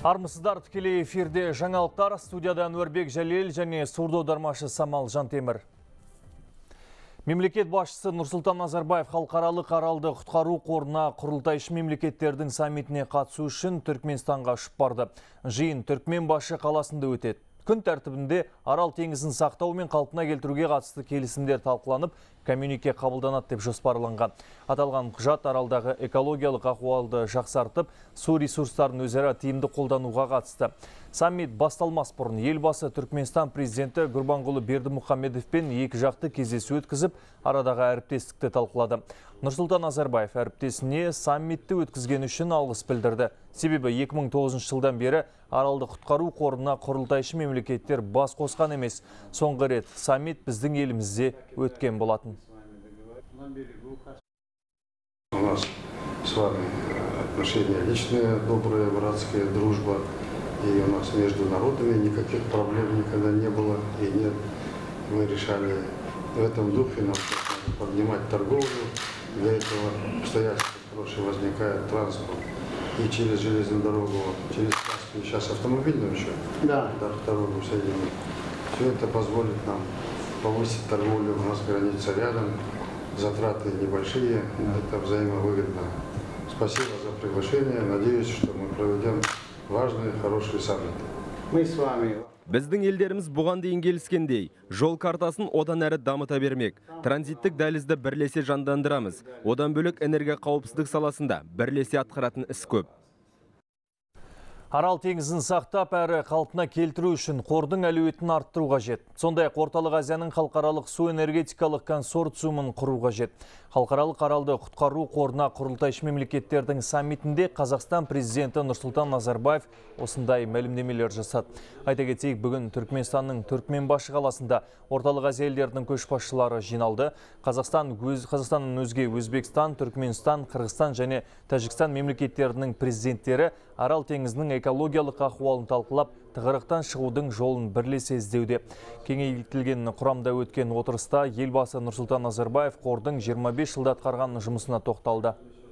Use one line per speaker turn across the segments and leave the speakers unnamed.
Армысыздар, тікелей эфирде жаңалықтар, студиядан Өрбек Жәлел және сурдо аудармашы Самал Жантемір. Мемлекет басшысы Нұрсұлтан Назарбаев халықаралық аралды құтқару қорына құрылтайшы мемлекеттердің саммитіне қатысу үшін Түркменстанға ұшып барды. Жиын Түркменбашы қаласында өтеді. Күн тәртібінде Арал теңізін сақтау мен қалпына келтіруге қатысты келісімдер талқыланып, коммюнике қабылданады деп жоспарланған. Аталған құжат Аралдағы экологиялық ахуалды жақсартып, су ресурстарын өзара тиімді қолдануға қатысты. Саммит басталмас бұрын елбасы Түркменстан президенті Гурбангулы Бердімұхамедовпен екі жақты кездесу өткізіп, арадағы әріптестікті талқылады. Нұрсұлтан Назарбаев әріптесіне саммитті өткізген үшін алғыс білдірді. Себебі 2009 жылдан бері Аралды құтқару қорына құрылтайшы мемлекеттер бас қосқан емес. Соңғы рет саммит біздің елімізде өткен болатын.
У нас с вами отношения личные, добрая, братская дружба. И у нас между народами никаких проблем никогда не было и нет. Мы решали в этом духе нам поднимать торговлю. Для этого обстоятельства хорошие возникает транспорт. И через железную дорогу, через Каспий, сейчас автомобильную еще, да, дорогу соединить. Все это позволит нам повысить торговлю. У нас граница рядом, затраты небольшие, это взаимовыгодно. Спасибо за приглашение. Надеюсь, что мы проведем важный, хороший саммит.
Мы с вами.
Біздің елдеріміз бұған дейін келіскендей, жол картасын одан әрі дамыта бермек. Транзиттік дәлізді бірлесе жандандырамыз. Одан бөлек энергия қауіпсіздік саласында бірлесе атқаратын іс көп.
Арал теңізін сақтап әрі қалпына келтіру үшін қордың әлеуетін арттыру қажет. Сондай-ақ Орталық Азияның халықаралық су энергетикалық консорциумын құру қажет. Халықаралық аралды құтқару қорына құрылтайшы мемлекеттердің саммитінде Қазақстан президенті Нұрсұлтан Назарбаев осындай мәлімдемелер жасады. Айта кетейік, бүгін Түркменстанның Түркменбашы қаласында Орталық Азия елдерінің көшбасшылары жиналды. Қазақстанның өзге Өзбекстан, Түркменстан, Қырғызстан және Тәжікстан мемлекеттерінің президенттері Арал теңізінің экологиялық ахуалын талқылап, тығырықтан шығудың жолын бірлесе іздеуде. Кеңейтілген құрамда өткен отырыста елбасы Нұрсұлтан Назарбаев қордың 25 жылда атқарған жұмысына тоқталды.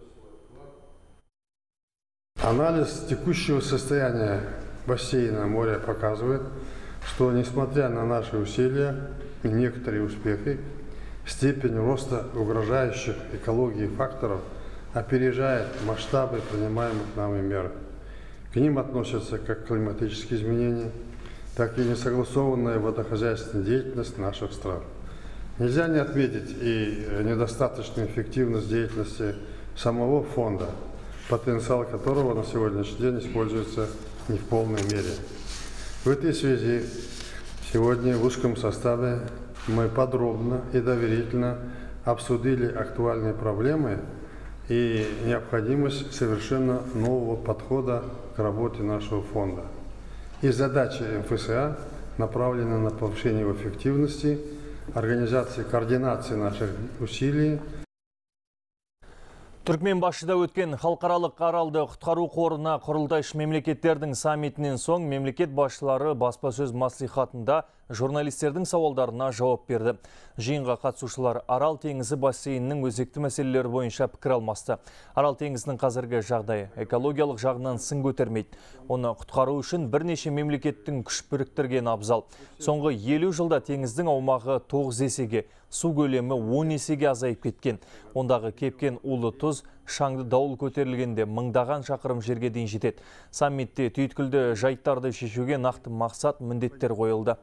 Анализ текущего состояния бассейна моря показывает, что несмотря на наши усилия и некоторые успехи, степень роста угрожающих экологии факторов опережает масштабы принимаемых нами мер. К ним относятся как климатические изменения, так и несогласованная водохозяйственная деятельность наших стран. Нельзя не отметить и недостаточную эффективность деятельности самого фонда, потенциал которого на сегодняшний день используется не в полной мере. В этой связи сегодня в узком составе мы подробно и доверительно обсудили актуальные проблемы и необходимость совершенно нового подхода к работе нашего фонда. И задачи МФСА направлены на повышение его эффективности, организации координации наших усилий.
Түркменбашыда өткен халықаралық аралды құтқару қорына құрылтайшы мемлекеттердің саммитінен соң мемлекет басшылары баспасөз маслихатында журналистердің сауалдарына жауап берді. Жиынға қатысушылар Арал теңізі бассейнінің өзекті мәселелері бойынша пікір алмасты. Арал теңізінің қазіргі жағдайы экологиялық жағынан сын көтермейді. Оны құтқару үшін бірнеше мемлекеттің күш біріктірген абзал. Соңғы 50 жылда теңіздің аумағы 9 есеге, су көлемі 10 есеге азайып кеткен. Ондағы кепкен улы тұз шаңды дауыл көтерілгенде мыңдаған шақырым жерге дейін жетеді. Саммитте түйткілді жайттарды шешуге нақты мақсат, міндеттер қойылды.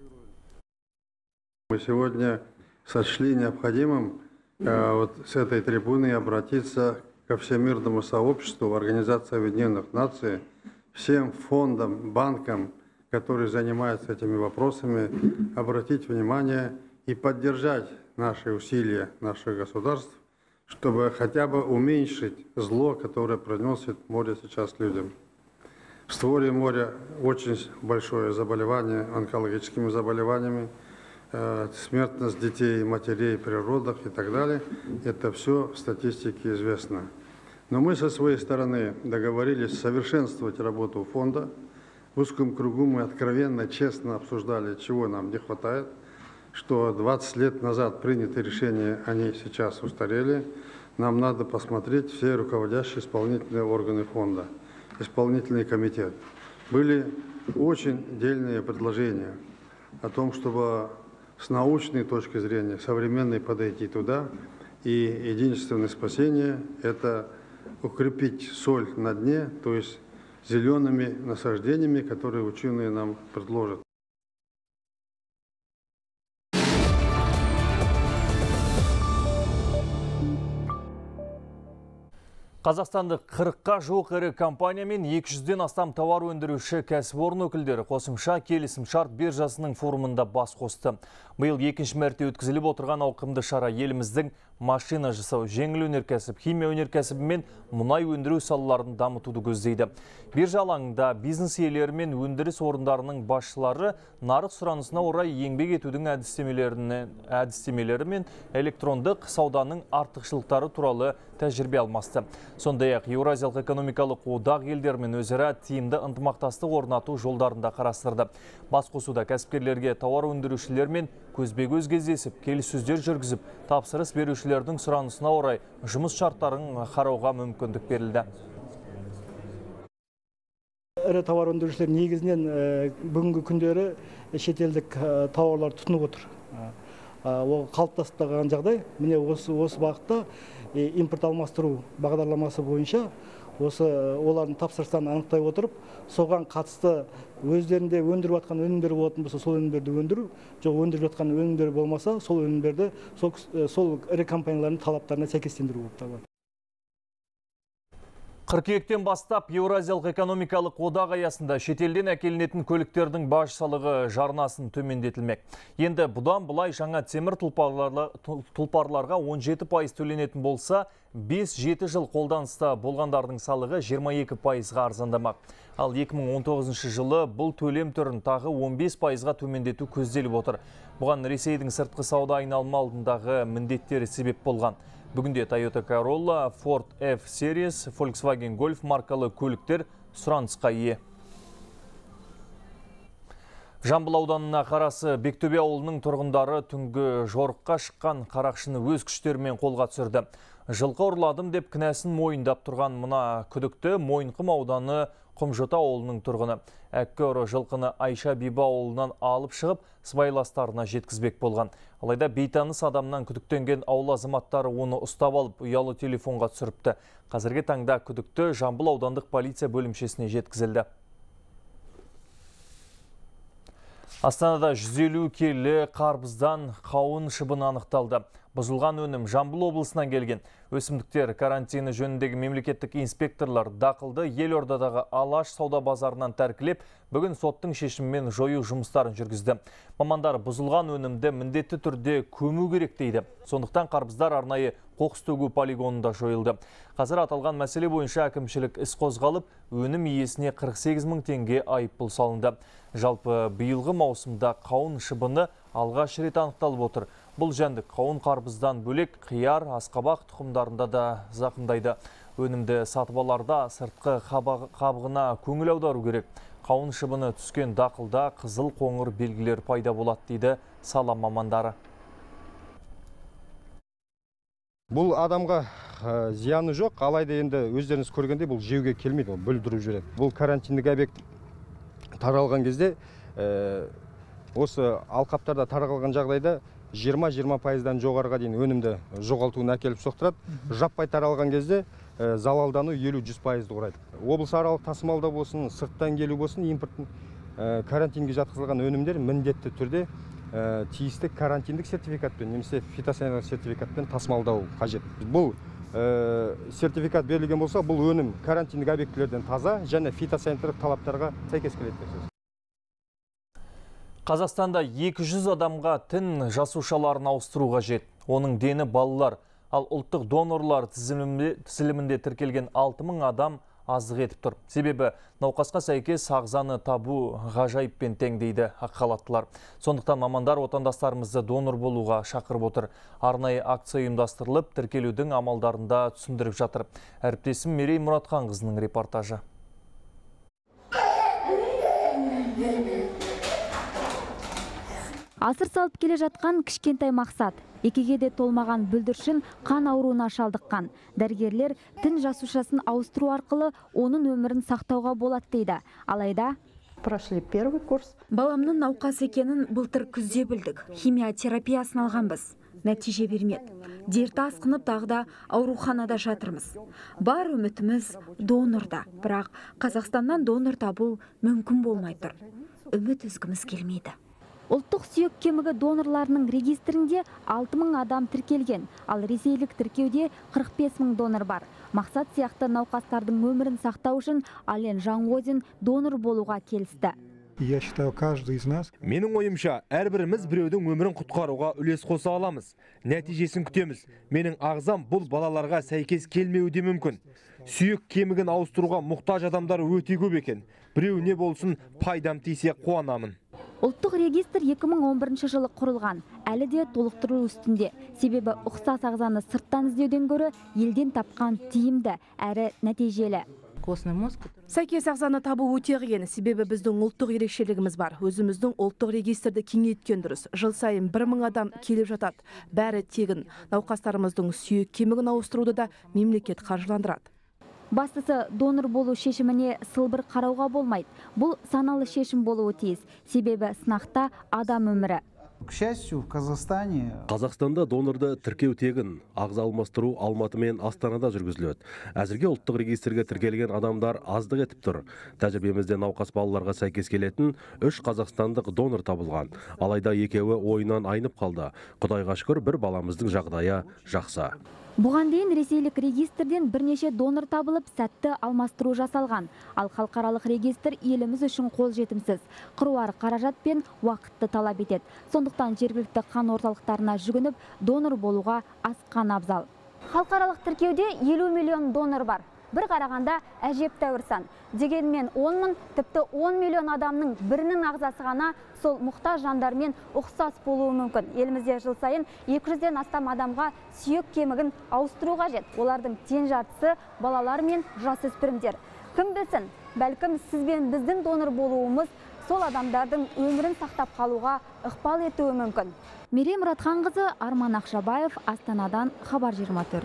Мы сегодня сочли необходимым с этой трибуны обратиться ко всемирному сообществу, в Организацию Объединенных Наций, всем фондам, банкам, которые занимаются этими вопросами, обратить внимание и поддержать наши усилия наших государств, чтобы хотя бы уменьшить зло, которое приносит море сейчас людям. В створе моря очень большое заболевание онкологическими заболеваниями, смертность детей, матерей при родах и так далее. Это все в статистике известно. Но мы со своей стороны договорились совершенствовать работу фонда. В узком кругу мы откровенно, честно обсуждали, чего нам не хватает, что 20 лет назад принятые решения, они сейчас устарели. Нам надо посмотреть все руководящие исполнительные органы фонда, исполнительный комитет. были очень дельные предложения о том, чтобы с научной точки зрения современной подойти туда. И единственное спасение – это укрепить соль на дне, то есть зелеными насаждениями, которые ученые нам предложат.
Қазақстандық 40-қа жуық ірі компания мен 200-ден астам тауар өндіруші кәсіпорын өкілдері қосымша келісім-шарт биржасының форумында бас қосты. Биыл екінші мәрте өткізіліп отырған ауқымды шара еліміздің машина жасау, жеңіл өнеркәсіп, химия өнеркәсібі мен мұнай өндіру салаларын дамытуды көздейді. Биржа алаңында бизнес иелері мен өндіріс орындарының басшылары нарық сұранысына орай еңбек етудің әдістемелері мен электрондық сауданың артықшылықтары туралы тәжірибе алмасты. Сондай-ақ Еуразиялық экономикалық одақ елдерімен өзара тиімді ынтымақтастық орнату жолдарында қарастырды. Басқосуда кәсіпкерлерге тауар өндірушілер мен көзбе-көз кездесіп, келіссөздер жүргізіп, тапсырыс берушілердің сұранысына орай жұмыс шарттарын қарауға мүмкіндік берілді.
Ірі тауар өндірушілер негізінен бүгінгі күндері шетелдік тауарлар тұтынып отыр. Ол қалыптасып қалған жағдай. Міне осы бағытта импорт алмастыру бағдарламасы бойынша олардың тапсырыстарын анықтай отырып, соған қатысты өздерінде өндіріп жатқан өнімдер болатын болса, сол өнімдерді өндіру, жоқ өндіріп жатқан өнімдер болмаса, сол өнімдерді сол ірі компаниялардың талаптарына сәйкестендіру болып табылады.
Қыркүйектен бастап Еуразиялық экономикалық одақ аясында шетелден әкелінетін көліктердің баж салығы жарнасын төмендетілмек. Енді бұдан бұлай жаңа темір тұлпарларға 17% төленетін болса, 5-7 жыл қолданыста болғандардың салығы 22%-ға арзандамақ. Ал 2019 жылы бұл төлем түрін тағы 15%-ға төмендету көзделіп отыр. Бұған Ресейдің сыртқы сауда айналымы алдындағы міндеттері себеп болған. Бүгінде Toyota Corolla, Ford F-Series, Volkswagen Golf маркалы көліктер сұранысқа ие. Жамбыл ауданына қарасы Бектөбе ауылының тұрғындары түнгі жорыққа шыққан қарақшыны өз күштерімен қолға түсірді. Жылқы ұрладым деп кінәсін мойындап тұрған мұна күдікті Мойынқұм ауданы Құмжота ауылының тұрғыны. Әккі ұры жылқыны Айша Биба ауылынан алып шығып, сыбайластарына жеткізбек болған. Алайда бейтаныс адамнан күдіктенген ауыл азаматтары оны ұстап алып, ұялы телефонға түсіріпті. Қазіргі таңда күдікті Жамбыл аудандық полиция бөлімшесіне жеткізілді. Астанада 150 келі қарбыздан қауын шыбыны анықталды. Бұзылған өнім Жамбыл облысынан келген. Өсімдіктер карантині жөніндегі мемлекеттік инспекторлар дақылды Елордадағы Алаш сауда базарынан тәркілеп, бүгін соттың шешімімен жою жұмыстарын жүргізді. Мамандар бұзылған өнімді міндетті түрде көму керек дейді. Сондықтан қарбыздар арнайы қоқыс төгу полигонында жойылды. Қазір аталған мәселе бойынша әкімшілік іс қозғалып, өнім иесіне 48 мың теңге айыппұл салынды. Жалпы биылғы маусымда қауын шыбыны алғаш рет анықталып отыр. Бұл жәндік қауын қарбыздан бөлек қияр, асқабақ тұқымдарында да зақымдайды. Өнімді сатып аларда сыртқы қабығына көңіл аудару керек. Қауын шыбыны түскен дақылда қызыл қоңыр белгілер пайда болады дейді сала мамандары.
Бұл адамға зияны жоқ, алайда енді өздеріңіз көргенде бұл жеуге келмейді, бүлдіріп жүреді. Бұл карантиндік объект таралған кезде, осы алқаптарда таралған жағдайда 20-20%-дан жоғарыға дейін өнімді жоғалтуына әкеліп соқтырады. Жаппай таралған кезде залалдану 50-100%-ды құрайды. Облыс аралық тасымалда болсын, сырттан келу болсын, импорттың карантинге жатқызылған өнімдер міндетті түрде тиісті карантиндік сертификатпен, немесе фитосанитарлық сертификатпен тасымалдау қажет. Бұл сертификат берілген болса, бұл өнім карантиндік объектілерден таза және фитосанитарлық талаптарға сәйкес келеді.
Қазақстанда 200 адамға тін жасушаларын ауыстыру қажет. Оның дені балалар, ал ұлттық донорлар тізілімінде тіркелген 6000 адам аздық етіп тұр. Себебі науқасқа сәйкес ағзаны табу ғажайыппен тең дейді ақ халаттылар. Сондықтан мамандар отандастарымызды донор болуға шақырып отыр. Арнайы акция ұйымдастырылып, тіркелудің амалдарында түсіндіріп жатыр. Әріптесім Мерей Мұратханқызының репортажы.
Асыр салып келе жатқан кішкентай мақсат. 2-ге де толмаған бүлдіршін қан ауруына шалдыққан. Дәрігерлер тін жасушасын ауыстыру арқылы оның өмірін сақтауға болады дейді. Алайда
прошли первый курс.
Баламның науқас екенін былтыр күзде білдік. Химия терапиясын алғанбыз. Нәтиже бермеді. Дерті асқынып тағда ауруханада жатырмыз. Бар үмітіміз донорда. Бірақ Қазақстаннан донор табу мүмкін болмай тұр. Үміт үзгіміз келмейді.
Ұлттық сүйек кемігі донорларының регистрінде 6000 адам тіркелген, ал ресейлік тіркеуде 45 000 донор бар. Мақсат сияқты науқастардың өмірін сақтау үшін Ален Жаңғозин донор болуға келісті.
Я считаю, каждый из нас.
Менің ойымша, әрбіріміз біреудің өмірін құтқаруға үлес қоса аламыз. Нәтижесін күтеміз. Менің ағзам бұл балаларға сәйкес келмеуі де мүмкін. Сүйек кемігін ауыстыруға мұқтаж адамдар өте көп екен. Біреуіне болсын пайдам тисе қуанамын.
Ұлттық регистр 2011 жылы құрылған, әлі де толықтыру үстінде. Себебі ұқсас ағзаны сырттан іздеуден гөрі елден тапқан тиімді әрі нәтижелі.
Сәйкес ағзаны табу өте қиын, себебі біздің ұлттық ерекшелігіміз бар. Өзіміздің ұлттық регистрді кеңейткен дұрыс. Жыл сайын 1000 адам келіп жатады. Бәрі тегін. Науқастарымыздың сүйек кемігін ауыстыруды да мемлекет қаржыландырады.
Бастысы донор болу шешіміне сылбыр қарауға болмайды. Бұл саналы шешім болуы тиіс. Себебі сынақта адам өмірі.
К счастью, в Казахстане...
Қазақстанда донорды тіркеу тегін, ағза алмастыру Алматы мен Астанада жүргізіледі. Әзірге ұлттық регистрге тіркелген адамдар аздық етіп тұр. Тәжірибемізде науқас балаларға сәйкес келетін 3 қазақстандық донор табылған. Алайда екеуі ойынан айнып қалды. Құдайға шүкір, бір баламыздың жағдайы жақсы.
Бұған дейін ресейлік регистрден бірнеше донор табылып, сәтті алмастыру жасалған. Ал халықаралық регистр еліміз үшін қолжетімсіз. Қыруар қаражат пен уақытты талап етеді. Сондықтан жергілікті қан орталықтарына жүгініп, донор болуға асқан абзал. Халықаралық тіркеуде 50 миллион донор бар. Бір қарағанда әжептәуір сан. Дегенмен 10 мың, тіпті 10 миллион адамның бірінің ағзасы ғана сол мұқтаж жандармен ұқсас болуы мүмкін. Елімізде жыл сайын 200-ден астам адамға сүйек кемігін ауыстыру қажет. Олардың тең жартысы балалар мен жасөспірімдер. Кім білсін, бәлкім сіз бен біздің донор болуымыз сол адамдардың өмірін сақтап қалуға ықпал етуі мүмкін. Мерей Мұратханқызы, Арман Ақшабаев, Астанадан, Хабар 24.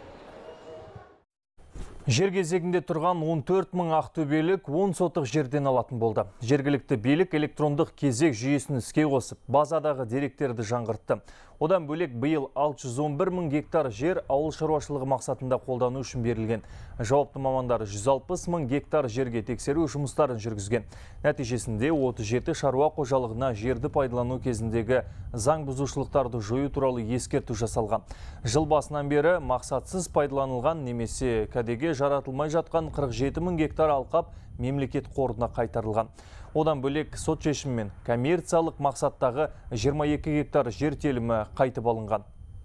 Жер кезегінде тұрған 14 000 ақтөбелік 10 сотық жерден алатын болды. Жергілікті билік электрондық кезек жүйесін іске қосып, базадағы деректерді жаңғыртты. Одан бөлек биыл 611 000 гектар жер ауыл шаруашылығы мақсатында қолдану үшін берілген. Жауапты мамандар 160 000 гектар жерге тексеру жұмыстарын жүргізген. Нәтижесінде 37 шаруа қожалығына жерді пайдалану кезіндегі заң бұзушылықтарды жою туралы ескерту жасалған. Жыл басынан бері мақсатсыз пайдаланылған немесе кәдеге жаратылмай жатқан 47 000 гектар алқап мемлекет қорына қайтарылған. Одан бөлек сот шешімімен коммерциялық мақсаттағы 22 гектар жер телімі қайтып алынған.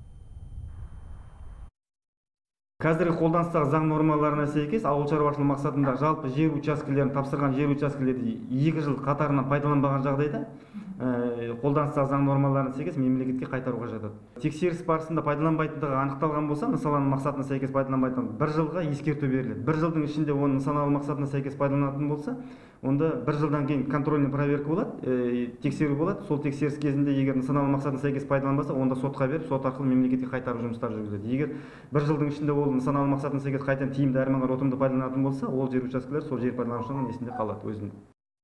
Қазіргі қолданыстағы заң нормаларына сәйкес ауыл шаруашылығы мақсатында жалпы жер учаскелерін тапсырған жер учаскелерді 2 жыл қатарынан пайдаланбаған жағдайда қолданыстағы заң нормаларына сәйкес мемлекетке қайтаруға жатады. Тексеріс барысында пайдаланбайтындығы анықталған болса, нысаналы мақсатына сәйкес пайдаланбайтын 1 жылға ескерту беріледі. 1 жылдың ішінде оны нысаналы мақсатына сәйкес пайдаланатын болса, онда 1 жылдан кейін контрольный проверка болады, тексеру болады. Сол тексеріс кезінде егер нысаналы мақсатына сәйкес пайдаланбаса, онда сотқа беріп, сот арқылы мемлекетке қайтару жұмыстары жүргізіледі. Егер 1 жылдың ішінде ол нысаналы мақсатына сәйкес қайтадан тиімді әрі ұтымды пайдаланатын болса, ол жер учаскелер сол жер пайдаланушының есінде қалады өзінде.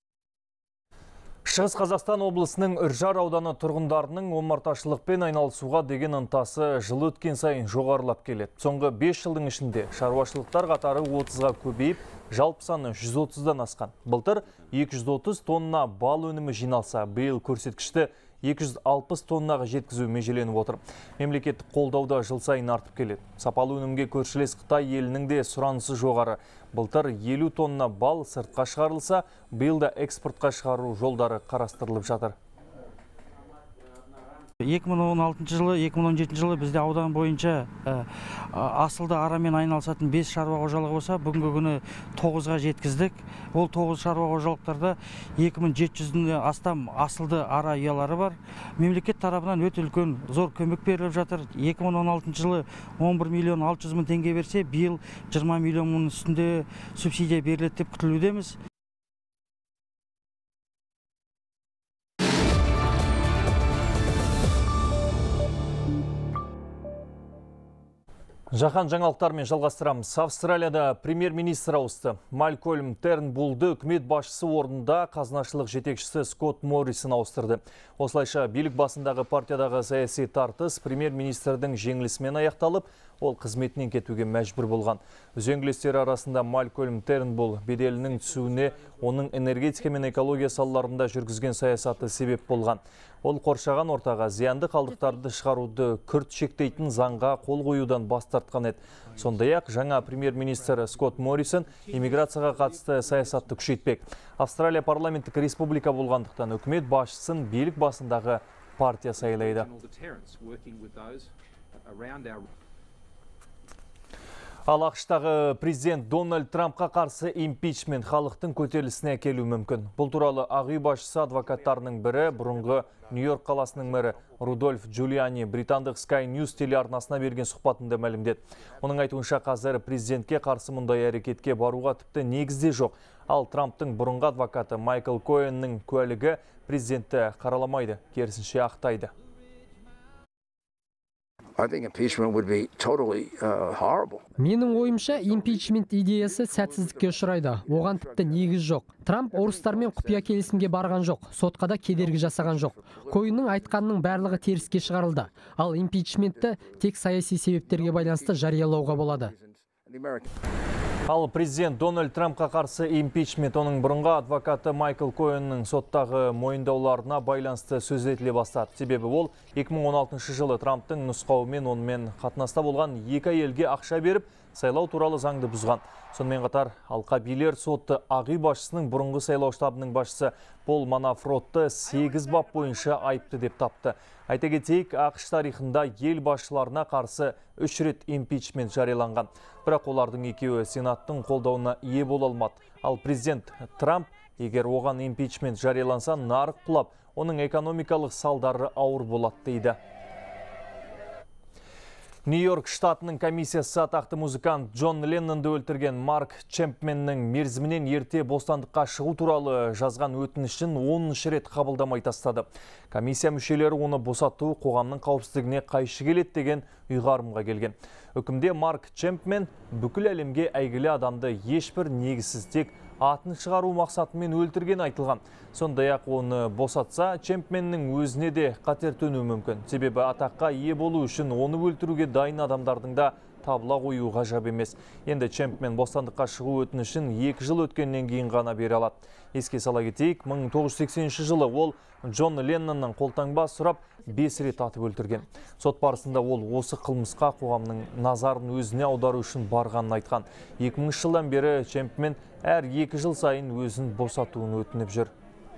Шығыс Қазақстан облысының Үржар ауданы тұрғындарының омарташылықпен айналысуға деген ынтасы жыл өткен сайын жоғарылап келеді. Соңғы 5 жылдың ішінде шаруашылықтар қатары 30-ға көбейіп, жалпы саны 130-дан асқан. Былтыр 230 тонна бал өнімі жиналса, биыл көрсеткішті 260 тоннаға жеткізу межеленіп отыр. Мемлекеттік қолдауда жыл сайын артып келеді. Сапалы өнімге көршілес Қытай елінің де сұранысы жоғары. Былтыр 50 тонна бал сыртқа шығарылса, биыл да экспортқа шығару жолдары қарастырылып жатыр.
2016 жылы, 2017 жылы бізде аудан бойынша асылды арамен айналысатын 5 шаруа қожалығы болса, бүгінгі күні 9-ға жеткіздік. Ол 9 шаруа қожалықтарда 2700-ден астам асылды ара ұялары бар. Мемлекет тарапынан өте үлкен зор көмек беріліп жатыр. 2016 жылы 11 миллион 600 мың теңге берсе, биыл 20 миллионның үстінде субсидия беріледі деп күтілудеміз.
Жаһан жаңалықтарымен жалғастырамыз. Австралияда премьер-министр ауысты. Малкольм Тернбулды үкімет басшысы орнында қазынашылық жетекшісі Скотт Моррисон ауыстырды. Осылайша билік басындағы партиядағы саяси тартыс премьер-министрдің жеңілісімен аяқталып, ол қызметінен кетуге мәжбүр болған. Үзеңгілестері арасында Малкольм Тернбул беделінің түсуіне оның энергетика мен экология салаларында жүргізген саясаты себеп болған. Ол қоршаған ортаға зиянды қалдықтарды шығаруды күрт шектейтін заңға қол қоюдан бас тартқан еді. Сондай-ақ жаңа премьер-министр Скотт Моррисон иммиграцияға қатысты саясатты күшейтпек. Австралия парламенттік республика болғандықтан үкімет басшысын билік басындағы партия сайлайды. Ал ақштағы президент Дональд Трампқа қарсы импичмент халықтың көтерілісіне әкелуі мүмкін. Бұл туралы Ақ үй басшысы адвокаттарының бірі, бұрынғы Нью-Йорк қаласының мэрі Рудольф Джулиани британдық Sky News телеарнасына берген сұхбатында мәлімдеді. Оның айтуынша қазір президентке қарсы мұндай әрекетке баруға тіпті негізде жоқ. Ал Трамптың бұрынғы адвокаты Майкл Коэннің куәлігі президентті қараламайды, керісінше ақтайды.
Менің ойымша, импичмент идеясы сәтсіздікке ұшырайды. Оған тіпті негіз жоқ. Трамп орыстармен құпия келісімге барған жоқ, сотқа да кедергі жасаған жоқ. Коэннің айтқанының барлығы теріске шығарылды. Ал импичментті тек саяси себептерге байланысты жариялауға болады.
Ал президент Дональд Трампқа қарсы импичмент оның бұрынғы адвокаты Майкл Коэннің соттағы мойындауларына байланысты сөз етіле бастады. Себебі ол 2016 жылы Трамптың нұсқауымен онымен қатынаста болған екі әйелге ақша беріп, сайлау туралы заңды бұзған. Сонымен қатар алқа билер сотты Ақ үй басшысының бұрынғы сайлау штабының басшысы Пол Манафортты 8 бап бойынша айыпты деп тапты. Айта кетейік, ақш тарихында ел басшыларына қарсы 3 рет импичмент жарияланған. Бірақ олардың екеуі сенаттың қолдауына ие бола алмады. Ал президент Трамп, егер оған импичмент жарияланса, нарық құлап, оның экономикалық салдары ауыр болады дейді. Нью-Йорк штатының комиссиясы атақты музыкант Джон Леннонды өлтірген Марк Чемпменнің мерзімінен ерте бостандыққа шығу туралы жазған өтінішін 10-шы рет қабылдамай тастады. Комиссия мүшелері оны босату қоғамның қауіпсіздігіне қайшы келеді деген ұйғарымға келген. Үкімде Марк Чемпмен бүкіл әлемге әйгілі адамды ешбір негізсіз тек атын шығару мақсатымен өлтірген айтылған. Сондай-ақ оны босатса, Чемпменнің өзіне де қатер төнуі мүмкін. Себебі атаққа ие болу үшін оны өлтіруге дайын адамдардың да табыла қою ғажап емес. Енді Чемпмен бостандыққа шығу өтінішін 2 жыл өткеннен кейін ғана бере алады. Еске сала кетейік, 1980 жылы ол Джон Ленноннан қолтаңба сұрап 5 рет атып өлтірген. Сот барысында ол осы қылмысқа қоғамның назарын өзіне аудару үшін барғанын айтқан. 2000 жылдан бері Чемпмен әр 2 жыл сайын өзін босатуын өтініп жүр.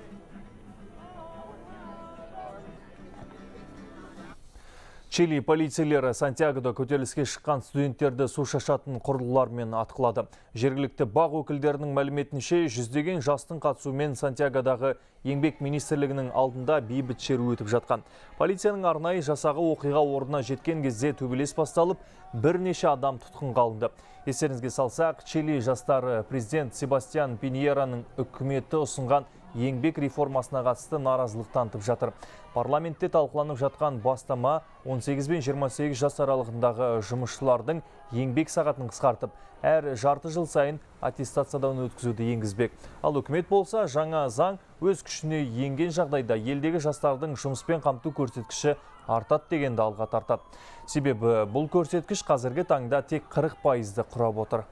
Чили полицейлері Сантьягода көтеріліске шыққан студенттерді су шашатын құрылғылармен атқылады. Жергілікті бақ өкілдерінің мәліметінше, жүздеген жастың қатысуымен Сантьягодағы еңбек министрлігінің алдында бейбіт шеру өтіп жатқан. Полицияның арнайы жасағы оқиға орнына жеткен кезде төбелес басталып, бірнеше адам тұтқынға алынды. Естеріңізге салсақ, Чили жастары президент Себастьян Пиньераның үкіметі ұсынған еңбек реформасына қатысты наразылық танытып жатыр. Парламентте талқыланып жатқан бастама 18 бен 28 жас аралығындағы жұмысшылардың еңбек сағатын қысқартып, әр жарты жыл сайын аттестациядан өткізуді енгізбек. Ал үкімет болса, жаңа заң өз күшіне енген жағдайда елдегі жастардың жұмыспен қамту көрсеткіші артады дегенді алға тартады. Себебі бұл көрсеткіш қазіргі таңда тек 40%-ді құрап отыр.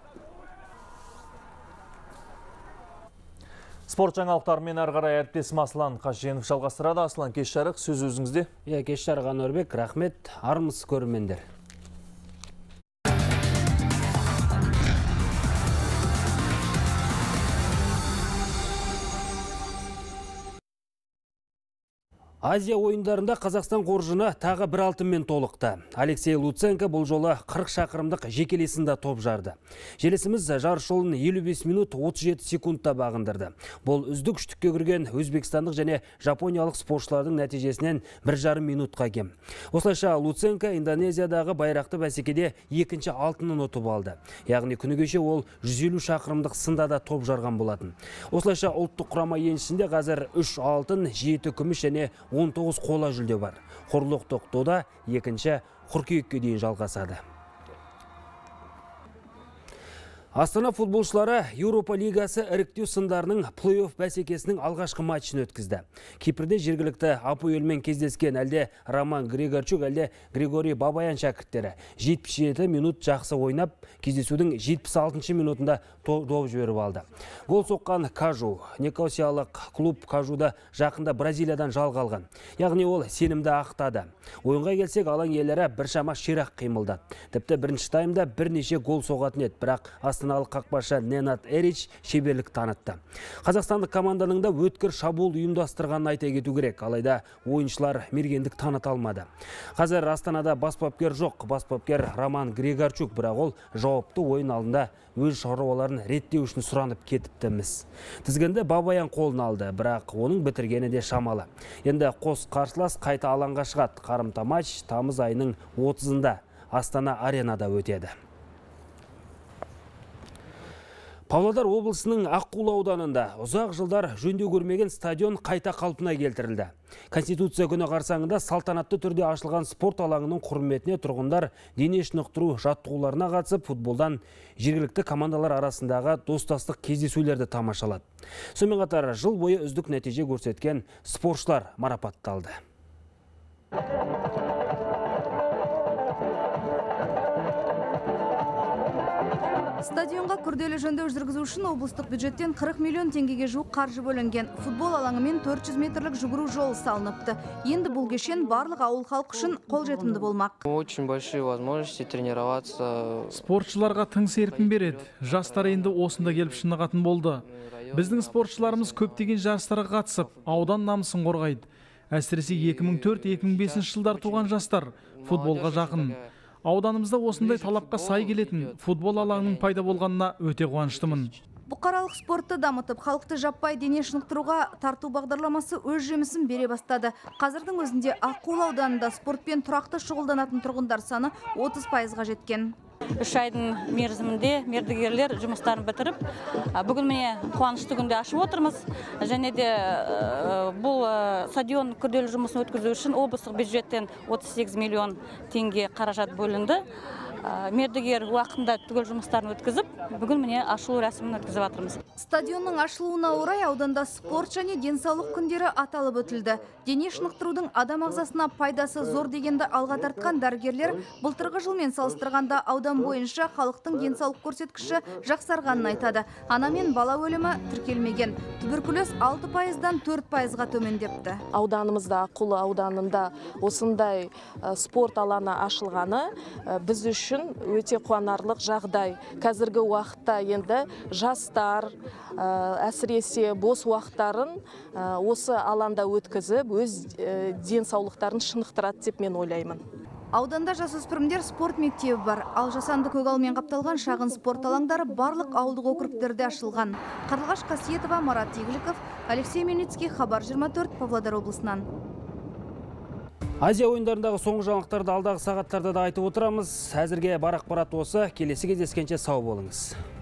Спорт жаңалықтарымен әрі қарай әріптесім Аслан Қаженов жалғастырады. Аслан, кеш жарық, сөз өзіңізде.
Кеш жарық, Ануарбек, рахмет, армысыз көрермендер. Азия ойындарында Қазақстан қоржыны тағы бір алтынмен толықты. Алексей Луценко бұл жолы 40 шақырымдық жекелесінде топ жарды. Желесіміз жарыс жолын 55 минут 37 секундта бағындырды. Бұл үздік үштікке кірген өзбекстандық және жапониялық спортшылардың нәтижесінен 1,5 минутқа кем. Осылайша Луценко Индонезиядағы байрақты бәсекеде екінші алтынын ұтып алды. Яғни күні кеше ол 150 шақырымдық сында да топ жарған болатын. Осылайша ұлттық құрама еншісінде қазір 3 алтын, 7 күміс және 19 қола жүлде бар. Құрлықтық дода екінші қыркүйекке дейін жалғасады. Астана футболшылары Еуропа лигасы іріктеу сындарының плей-офф бәсекесінің алғашқы матчын өткізді. Кипрде жергілікті АПО-мен кездескен әлде Роман Григорчук, әлде Григорий Бабаян шәкірттері 77 минут жақсы ойнап, кездесудің 76 минутында доп жіберіп алды. Гол соққан Кажу, Никосиялық клуб Кажуда жақында Бразилиядан жалға алған. Яғни ол сенімді ақтады. Ойынға келсек, алаң иелері біршама ширақ қимылдады. Тіпті бірінші таймда бірнеше гол соғатын еді, бірақ астаналық қақпашы Ненад Эрич шеберлік танытты. Қазақстандық команданың да өткір шабуыл ұйымдастырғанын айта кету керек, алайда ойыншылар мергендік таныта алмады. Қазір Астанада бас бапкер жоқ, бас бапкер Роман Григорчук, бірақ ол жауапты ойын алдында өз шаруаларын реттеу үшін сұранып кетіптіміз. Тізгінді Бабаян қолын алды, бірақ оның бітіргені де шамалы. Енді қос қарсылас қайта алаңға шығады. Қарымта матч тамыз айының 30-ында Астана аренада өтеді. Павлодар облысының Аққулы ауданында ұзақ жылдар жөндеу көрмеген стадион қайта қалпына келтірілді. Конституция күні қарсаңында салтанатты түрде ашылған спорт алаңының құрметіне тұрғындар дене шынықтыру жаттығуларына қатысып, футболдан жергілікті командалар арасындағы достастық кездесулерді тамашалады. Сонымен қатар жыл бойы үздік нәтиже көрсеткен спортшылар марапатталды.
Стадионға күрделі жөндеу жүргізу үшін облыстық бюджеттен 40 миллион теңгеге жуық қаржы бөлінген. Футбол алаңы мен 400 метрлік жүгіру жолы салыныпты. Енді бұл кешен барлық ауыл халқы үшін қолжетімді болмақ.
Очень большие возможности тренироваться.
Спортшыларға тың серпін береді. Жастар енді осында келіп шынығатын болды. Біздің спортшыларымыз көптеген жарыстарға қатысып, аудан намысын қорғайды. Әсіресе 2004-2005 жылдар туған жастар футболға жақын. Ауданымызда осындай талапқа сай келетін футбол алаңының пайда болғанына өте қуаныштымын.
Бұқаралық спортты дамытып, халықты жаппай дене шынықтыруға тарту бағдарламасы өз жемісін бере бастады. Қазірдің өзінде Аққулы ауданында спортпен тұрақты шұғылданатын тұрғындар саны 30%-ға жеткен.
3 айдың мерзімінде мердігерлер жұмыстарын бітіріп, бүгін міне қуанышты күнде ашып отырмыз. Және де бұл стадион күрделі жұмысын өткізу үшін облыстық бюджеттен 38 миллион теңге қаражат бөлінді. Мердігер уақытында түгел жұмыстарын өткізіп, бүгін міне ашылу рәсімін өткізіп жатырмыз.
Стадионның ашылуына орай ауданда спорт және денсаулық күндері аталып өтілді. Дене шынықтырудың адам ағзасына пайдасы зор дегенді алға тартқан дәрігерлер былтырғы жылмен салыстырғанда аудан бойынша халықтың денсаулық көрсеткіші жақсарғанын айтады. Ана мен бала өлімі тіркелмеген. Туберкулез 6%-дан 4%-ға төмендепті.
Ауданымызда, Аққулы ауданында осындай спорт алаңы ашылғаны біз үшін өте қуанарлық жағдай. Қазіргі уақытта енді жастар, әсіресе бос уақыттарын осы алаңда өткізіп, өз денсаулықтарын шынықтырады деп мен ойлаймын.
Ауданда жасөспірімдер спорт мектебі бар. Ал жасанды көгалмен қапталған шағын спорт алаңдары барлық ауылдық округтерде ашылған. Қарлығаш Қасиетова, Марат Игіліков, Алексей Мельницкий, Хабар 24, Павлодар облысынан.
Азия ойындарындағы соңғы жаңалықтарды алдағы сағаттарда да айтып отырамыз. Әзірге бар ақпарат осы. Келесі кездескенше сау болыңыз.